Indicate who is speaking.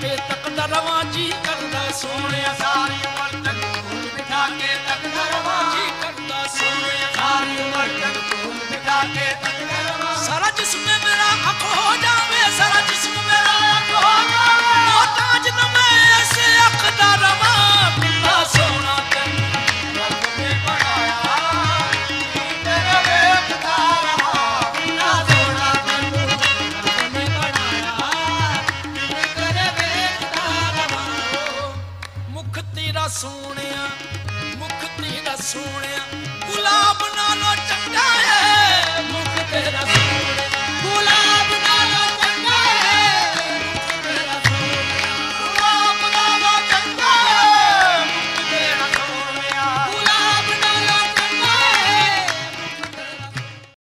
Speaker 1: के तकदा रवां जी करदा सोहणिया सारी उमर तक फूल बिठा के तकदा रवां जी करदा सोहणिया सारी उमर तक फूल बिठा के तकदा रवां सारा जिस्म मेरा अखो